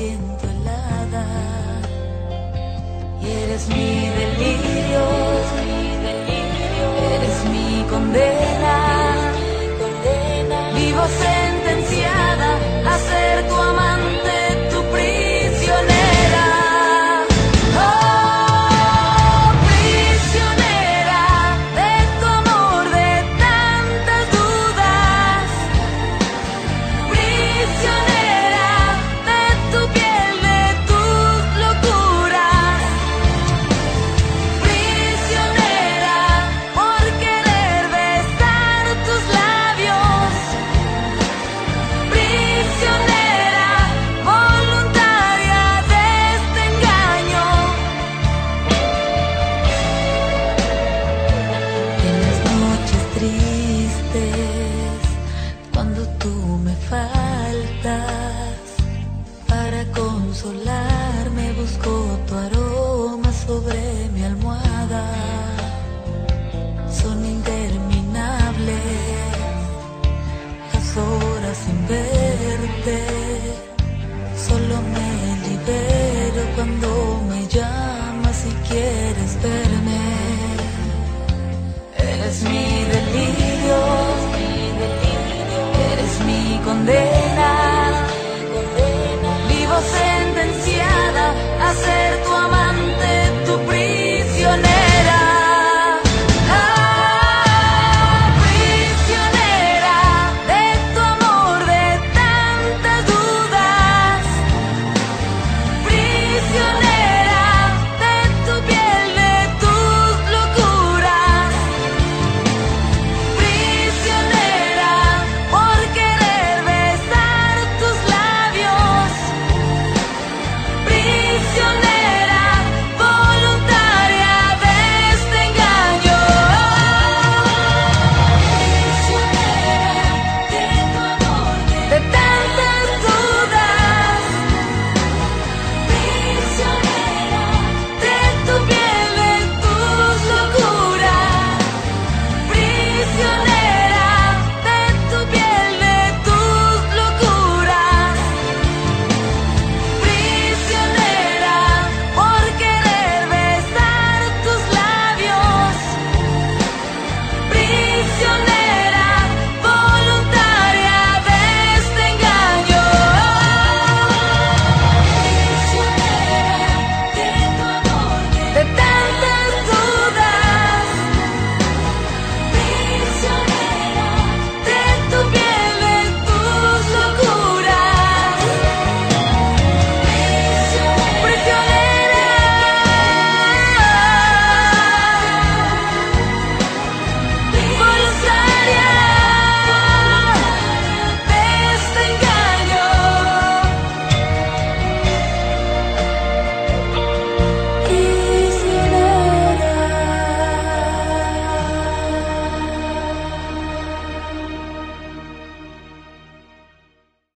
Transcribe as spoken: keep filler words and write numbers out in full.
siento helada. Y eres mi delirio, eres mi condena. Vivo sentenciada a ser tu amante, tu prisionera. Oh, prisionera de tu amor, de tantas dudas. Prisionera de tu piel, de tus locuras. Prisionera por querer besar tus labios. Prisionera voluntaria de este engaño. En las noches tristes, cuando tú me faltas, para consolarme busco tu aroma sobre mi almohada. Son interminables las horas sin verte. Solo me libero cuando me llamas y quieres verme. Eres mi delirio, eres mi condena. Vivo sentenciada a ser